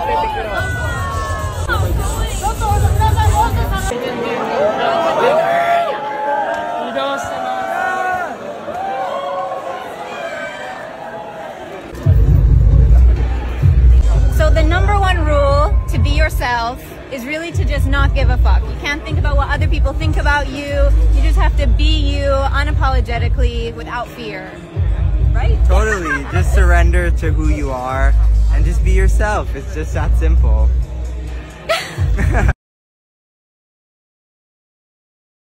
So the number one rule to be yourself is really to just not give a fuck. You can't think about what other people think about you. You just have to be you unapologetically without fear. Right? Totally. Just surrender to who you are and just be yourself. It's just that simple.